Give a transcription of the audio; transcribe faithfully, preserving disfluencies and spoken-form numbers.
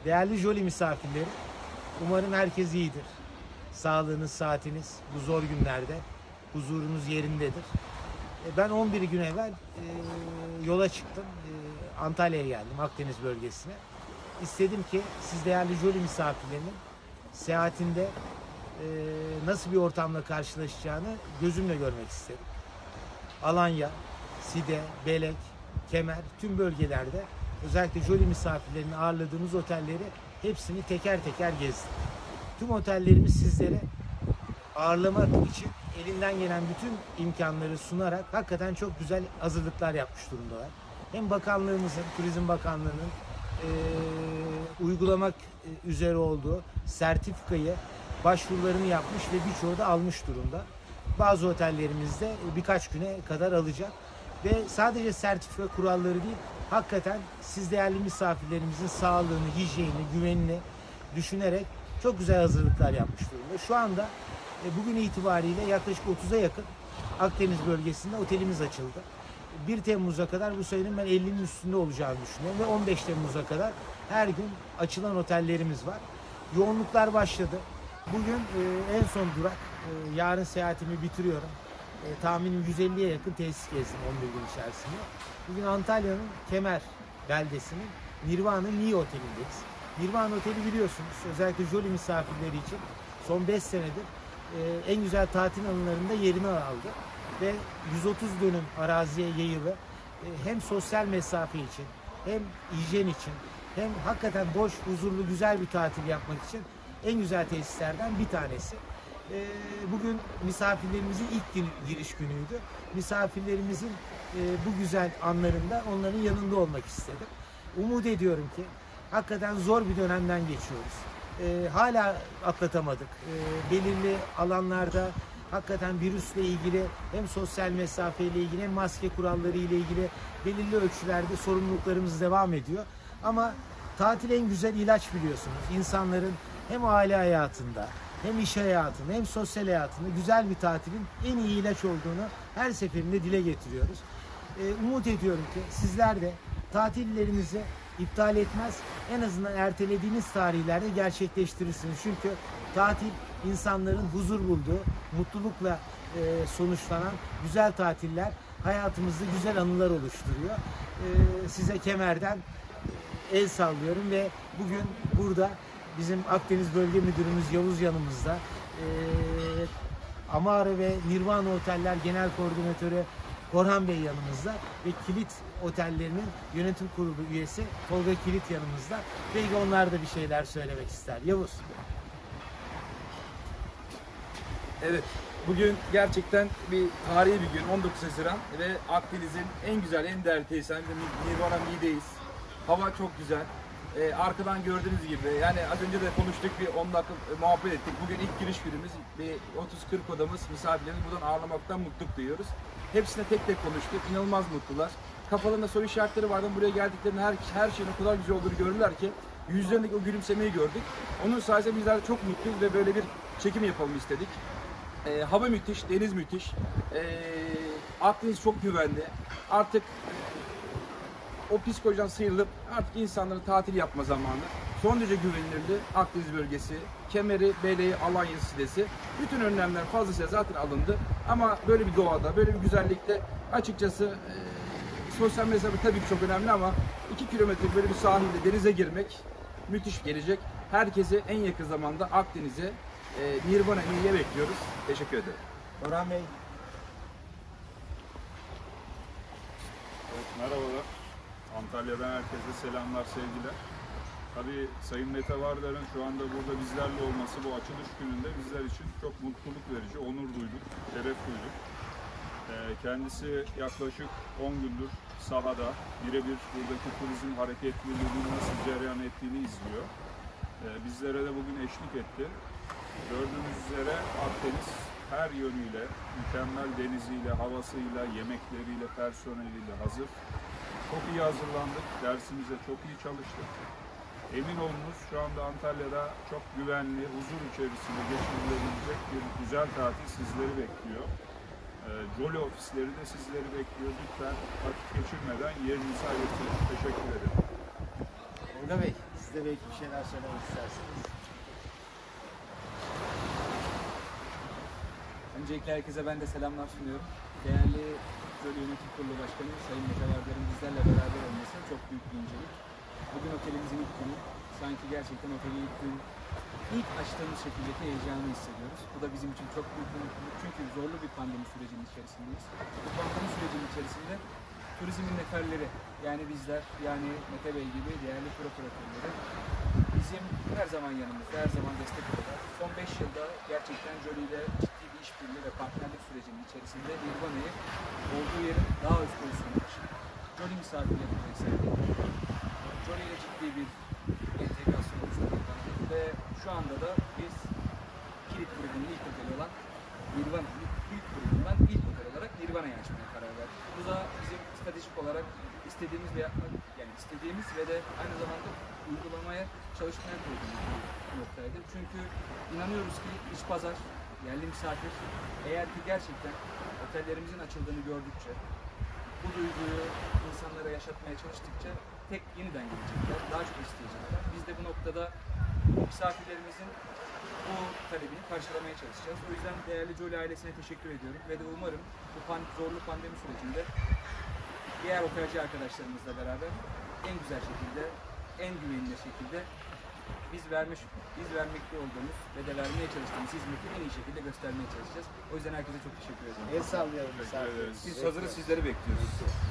Değerli Jolly misafirleri, umarım herkes iyidir. Sağlığınız, saatiniz bu zor günlerde, huzurunuz yerindedir. E, Ben on bir gün evvel e, yola çıktım. E, Antalya'ya geldim, Akdeniz bölgesine. İstedim ki siz değerli Jolly misafirlerinin seyahatinde e, nasıl bir ortamla karşılaşacağını gözümle görmek istedim. Alanya, Side, Belek, Kemer tüm bölgelerde özellikle Jolly misafirlerini ağırladığımız otelleri hepsini teker teker gezdim. Tüm otellerimiz sizlere ağırlamak için elinden gelen bütün imkanları sunarak hakikaten çok güzel hazırlıklar yapmış durumdalar. Hem bakanlığımızın, Turizm Bakanlığı'nın eee, uygulamak e, üzere olduğu sertifikayı başvurularını yapmış ve birçoğu da almış durumda. Bazı otellerimizde e, birkaç güne kadar alacak ve sadece sertifika kuralları değil, hakikaten siz değerli misafirlerimizin sağlığını, hijyenini, güvenini düşünerek çok güzel hazırlıklar yapmış durumda. Şu anda e, bugün itibariyle yaklaşık otuza yakın Akdeniz bölgesinde otelimiz açıldı. bir Temmuz'a kadar bu sayının ben ellinin üstünde olacağını düşünüyorum ve on beş Temmuz'a kadar her gün açılan otellerimiz var. Yoğunluklar başladı. Bugün e, en son durak, e, yarın seyahatimi bitiriyorum. E, tahminim yüz elliye yakın tesis gezdim on bir gün içerisinde. Bugün Antalya'nın Kemer beldesinin Nirvana Niye Oteli'ndeyiz. Nirvana Oteli biliyorsunuz özellikle Jolly misafirleri için son beş senedir e, en güzel tatil alanlarında yerini aldı. Ve yüz otuz dönüm araziye yayılı e, hem sosyal mesafe için hem hijyen için hem hakikaten boş, huzurlu, güzel bir tatil yapmak için en güzel tesislerden bir tanesi. E, Bugün misafirlerimizin ilk gir- giriş günüydü. Misafirlerimizin e, bu güzel anlarında onların yanında olmak istedim. Umut ediyorum ki hakikaten zor bir dönemden geçiyoruz. E, hala atlatamadık. E, belirli alanlarda hakikaten virüsle ilgili hem sosyal mesafe ile ilgili hem maske kuralları ile ilgili belirli ölçülerde sorumluluklarımız devam ediyor. Ama tatil en güzel ilaç biliyorsunuz. İnsanların hem aile hayatında hem iş hayatında hem sosyal hayatında güzel bir tatilin en iyi ilaç olduğunu her seferinde dile getiriyoruz. Ee, umut ediyorum ki sizler de tatillerinizi iptal etmez, en azından ertelediğiniz tarihlerde gerçekleştirirsiniz. Çünkü tatil insanların huzur bulduğu, mutlulukla e, sonuçlanan güzel tatiller hayatımızda güzel anılar oluşturuyor. E, size Kemer'den e, el sallıyorum ve bugün burada bizim Akdeniz Bölge Müdürümüz Yavuz yanımızda. E, Amara ve Nirvana Oteller Genel Koordinatörü Korhan Bey yanımızda ve Kilit Otellerinin yönetim kurulu üyesi Tolga Kilit yanımızda. Belki onlar da bir şeyler söylemek ister. Yavuz. Evet, bugün gerçekten bir tarihi bir gün, on dokuz Haziran ve Akdeniz'in en güzel, en değerli tesislerinde Nirvana Niğde'yiz. Hava çok güzel. Ee, arkadan gördüğünüz gibi, yani az önce de konuştuk, bir on dakika muhabbet ettik. Bugün ilk giriş günümüz, bir otuz kırk odamız, misafirlerimizi buradan ağırlamaktan mutluluk duyuyoruz. Hepsine tek tek konuştuk, inanılmaz mutlular. Kafalarında soru işaretleri vardı, buraya geldiklerinde her, her şeyin o kadar güzel olduğunu gördüler ki, yüzlerindeki o gülümsemeyi gördük. Onun sayesinde bizler de çok mutluyuz ve böyle bir çekim yapalım istedik. E, hava müthiş, deniz müthiş. E, Akdeniz çok güvenli. Artık o psikolojiden sıyrılıp artık insanların tatil yapma zamanı. Son derece güvenilirdi Akdeniz bölgesi, Kemer'i, Beleği, Alanya Sidesi. Bütün önlemler fazlasıyla zaten alındı. Ama böyle bir doğada, böyle bir güzellikte açıkçası e, sosyal mesafe tabii ki çok önemli ama iki kilometre böyle bir sahilde denize girmek müthiş gelecek. Herkesi en yakın zamanda Akdeniz'e, e, Nirvana Niğde'ye bekliyoruz. Teşekkür ederim. Orhan Bey. Evet, merhabalar. Antalya'dan herkese selamlar, sevgiler. Tabii Sayın Mete Vardar'ın şu anda burada bizlerle olması bu açılış gününde bizler için çok mutluluk verici, onur duyduk, şeref duyduk. Ee, kendisi yaklaşık on gündür sahada birebir buradaki turizm hareketliliğinin nasıl cereyan ettiğini izliyor. Ee, bizlere de bugün eşlik etti. Gördüğünüz üzere Akdeniz her yönüyle, mükemmel deniziyle, havasıyla, yemekleriyle, personeliyle hazır. Çok iyi hazırlandık, dersimize çok iyi çalıştık. Emin olunuz şu anda Antalya'da çok güvenli, huzur içerisinde geçirilebilecek bir güzel tatil sizleri bekliyor. Ee, Jolly ofisleri de sizleri bekliyor. Lütfen vakit geçirmeden yerinizi ayırtın. Teşekkür ederim. Tolga Bey. Siz de belki bir şeyler söylemek istersiniz. Öncelikle herkese ben de selamlar sunuyorum. Değerli Jolly Yönetim Kurulu Başkanı Sayın Mete Vardar'ın bizlerle beraber olması çok büyük bir incelik. Bugün otelimizin ilk günü. Sanki gerçekten oteli ilk gün, ilk açtığımız şekildeki heyecanı hissediyoruz. Bu da bizim için çok büyük bir mutluluk. Çünkü zorlu bir pandemi sürecinin içerisindeyiz. Bu pandemi sürecinin içerisinde turizmin neferleri, yani bizler, yani Mete Bey gibi değerli tur operatörleri bizim her zaman yanımızda, her zaman destek oluyorlar. Son beş yılda gerçekten Jolly ile ciddi bir işbirliği ve partnerlik sürecinin içerisinde Nirvana'yı olduğu yerin daha üst boyutuna taşıdık. Jolly misafirleri yükseldik. Jolly ile ciddi bir entegrasyon oluşturduk ve şu anda da biz Kilit grubunun ilk oteli olan Nirvana, ilk grubundan ilk otel olarak Nirvana'yı açmaya karar verdik. Bu da bizim stratejik olarak istediğimiz ve yapmak, yani istediğimiz ve de aynı zamanda uygulamaya çalışmaya koyduğumuz bir noktaydı. Çünkü inanıyoruz ki iç pazar, yerli misafir eğer ki gerçekten otellerimizin açıldığını gördükçe, bu duyguyu insanlara yaşatmaya çalıştıkça tek yeniden gelecekler, daha çok isteyecekler. Biz de bu noktada misafirlerimizin bu talebini karşılamaya çalışacağız. O yüzden değerli Jolly ailesine teşekkür ediyorum ve de umarım bu pan zorlu pandemi sürecinde diğer otelci arkadaşlarımızla beraber en güzel şekilde, en güvenilir şekilde biz vermiş, biz vermekte olduğumuz ve de vermeye çalıştığımız hizmeti en iyi şekilde göstermeye çalışacağız. O yüzden herkese çok teşekkür ediyorum. El sallayalım Teşekkür misafirlerimize. ederiz. Biz hazırız, sizleri bekliyoruz.